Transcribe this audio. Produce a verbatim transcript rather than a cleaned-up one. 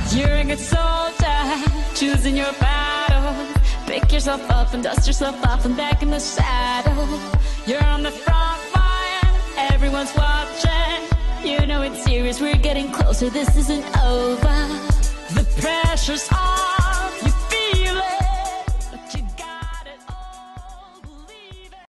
You're a good soldier, choosing your battle. Pick yourself up and dust yourself off and back in the saddle. You're on the front line, everyone's watching. You know it's serious, we're getting closer, this isn't over. The pressure's on,